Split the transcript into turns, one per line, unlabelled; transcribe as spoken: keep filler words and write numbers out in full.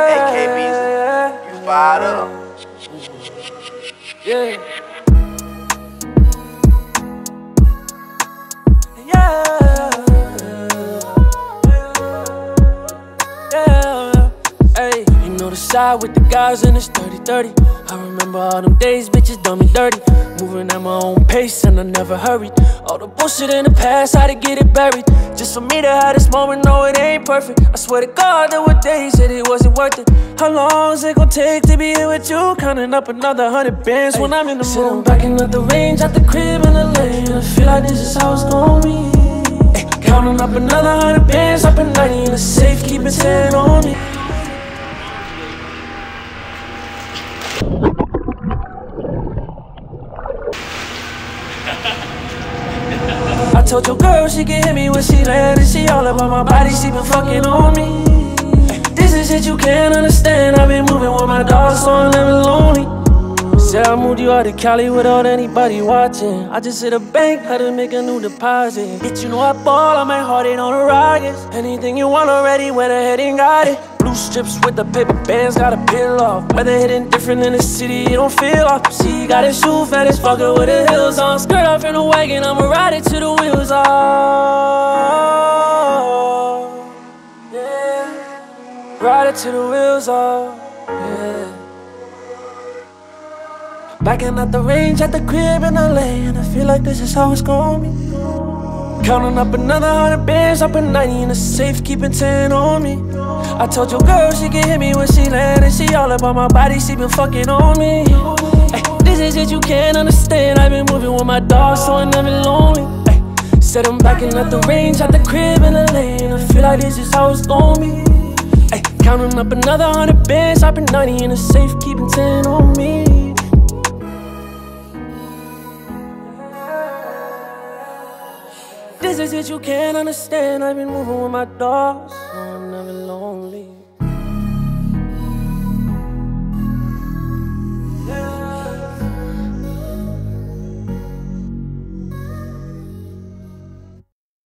A K Beezy, you fired up.
Yeah. Yeah. Yeah. Hey, you know the side with the guys and it's thirty thirty. I remember all them days, bitches done me dirty. Moving at my own pace and I never hurried. All the bullshit in the past, how to get it buried. Just for me to have this moment, no it ain't perfect. I swear to God there were days that it wasn't worth it. How long is it gonna take to be here with you? Counting up another hundred bands when I'm in the mood. I'm backing up the range, at the crib in the lane. I feel like this is how it's gonna be. Ay, counting up another hundred bands, up at ninety in the safe, keep it ten on me. I told your girl she can hit me when she landed. She all about my body, she been fucking on me. This is shit you can't understand. I've been moving with my dog, so I'm never lonely. Said I moved you out to Cali without anybody watching. I just hit a bank, had to make a new deposit. Bitch, you know I ball, I might heart it on the Rockets. Anything you want already, went ahead and got it. Blue strips with the paper bands, gotta peel off. Weather hitting different in the city, you don't feel off. See, got a shoe fat as fucker with the heels on. Skirt off in the wagon, I'ma ride it till the wheels off. Yeah, ride it till the wheels off. Yeah. Backing out the range, at the crib in L A, and I feel like this is how it's gonna be. Counting up another hundred bands, up at ninety in the safe, keeping ten on me. I told your girl she can hit me when she landed. She all about my body, she been fucking on me. Ay, this is shit you can't understand. I've been moving with my dog, so I'm never lonely. Ay, said I'm backing up the range, at the crib in the lane. I feel like this is how it's gonna be. Ay, counting up another hundred bands, up at ninety in the safe, keeping ten on me. This is it you can't understand. I've been moving with my dogs.